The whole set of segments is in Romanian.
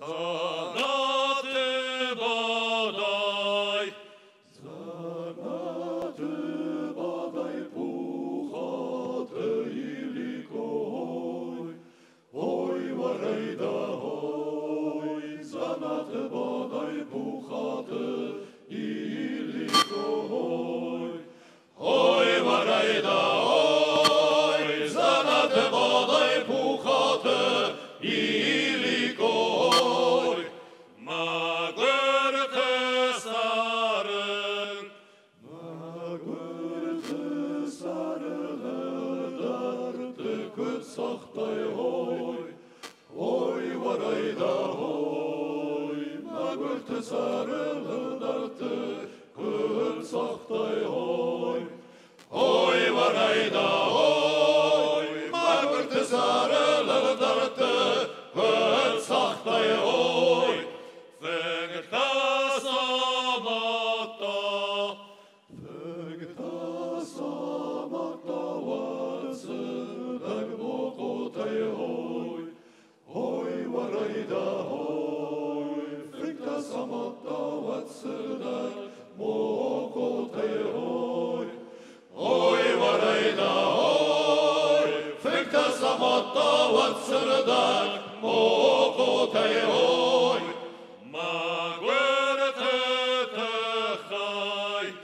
Zanate badaj, puhate ilikoj, oj varejda oj, zanate badaj puhate ilikoj, oj varejda oj, zanate badaj puhate ilikoj, magurte sarın, Sahtay hoy, oy varayda hoy, magurte sarılı dartı, kıl sahtay hoy, oy varayda hoy, magurte sarılı dartı, kıl sahtay hoy, fekta samatta, hoy varayda hoy, fikta samatta vatsıdak mokotay hoy, hoy varayda hoy, fikta samatta vatsıdak mokotay hoy, magurte techay,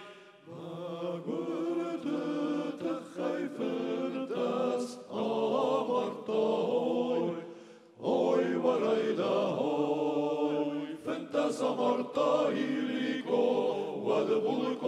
firdas amarta hoy, oy varayda hoy, fenta samarta iliko, vad bulk